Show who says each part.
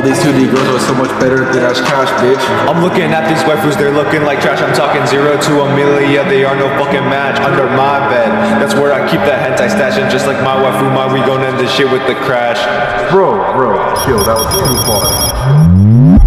Speaker 1: these 2D girls are so much better than Ash Cash, bitch.
Speaker 2: I'm looking at these waifus, they're looking like trash. I'm talking 0 to a million, they are no fucking match. Under my bed, that's where I keep that hentai stash. And just like my waifu, we gon' end this shit with the crash.
Speaker 1: Bro, chill, that was too far.